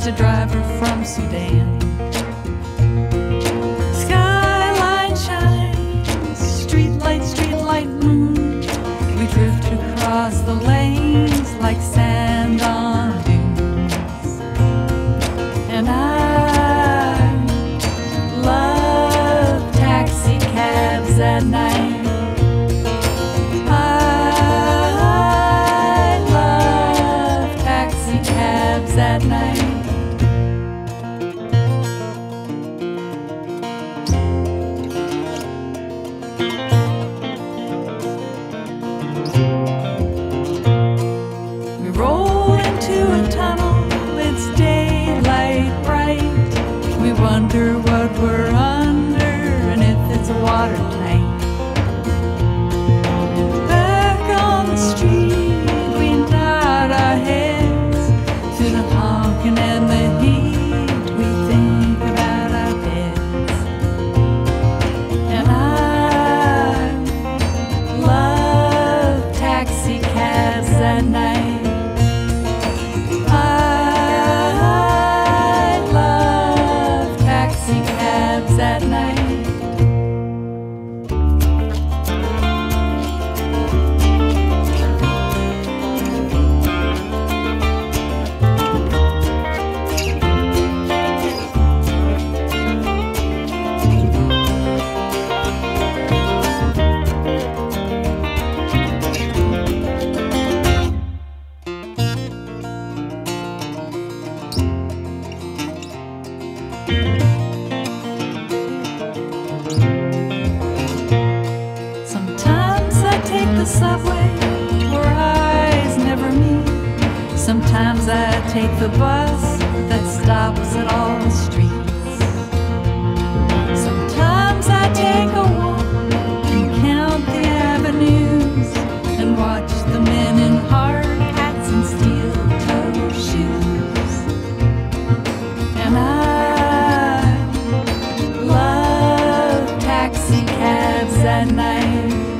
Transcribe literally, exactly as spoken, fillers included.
a driver from Sudan. Skyline shines, street light, street light moon. We drift across the lanes like sand on dunes. And I love taxi cabs at night. At night. We roll into a tunnel, it's daylight bright. We wonder what we're under and if it's water tight. Back on the street, we nod our heads to the honking and the heat. We think about our beds. And I love taxi cabs at night. I love taxi cabs at night. Sometimes I take the subway where eyes never meet. Sometimes I take the bus that stops at all the streets. Sometimes I take a walk and count the avenues and watch the men in hard hats and steel-toe shoes. And I love taxi cabs at night.